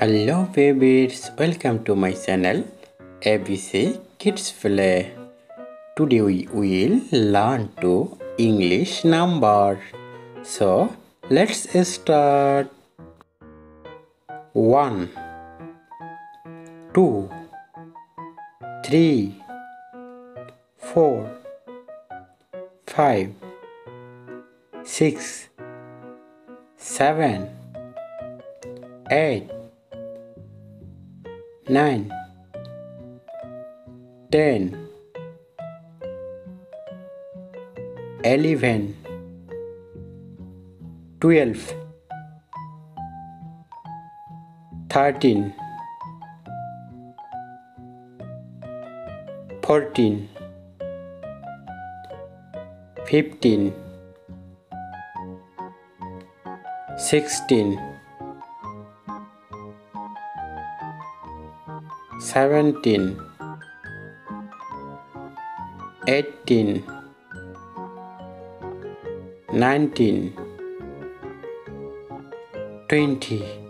Hello babies, welcome to my channel ABC Kids Play. Today we will learn to English number. So let's start. 1 2 3 4 5 6 7 8 9 10 11 12 13 14 15 16 17 18 19 20